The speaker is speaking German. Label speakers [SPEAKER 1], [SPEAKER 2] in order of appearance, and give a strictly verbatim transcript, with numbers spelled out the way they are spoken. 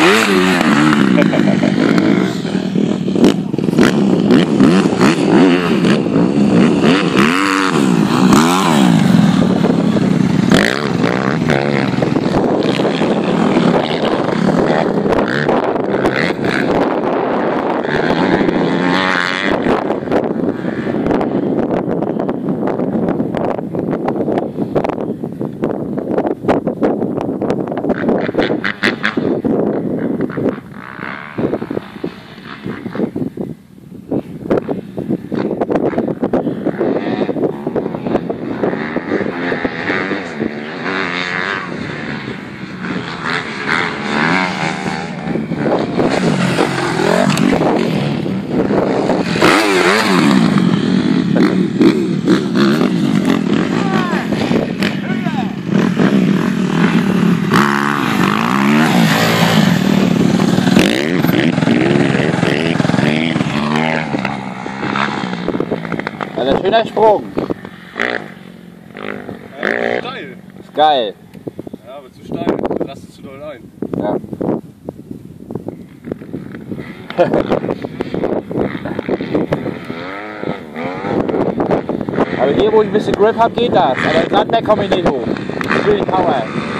[SPEAKER 1] Also ein schöner Sprung.
[SPEAKER 2] Ja, ist steil.
[SPEAKER 1] Ist geil.
[SPEAKER 2] Ja, aber zu steil. Du lasst zu doll ein.
[SPEAKER 1] Ja. Aber hier, wo ich ein bisschen Grip habe, geht das. Aber im Sandberg komme ich nicht hoch. Ich will die Power.